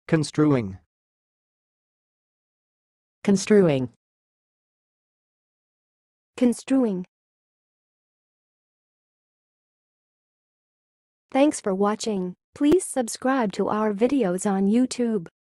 construing, construing, construing. Thanks for watching. Please subscribe to our videos on YouTube.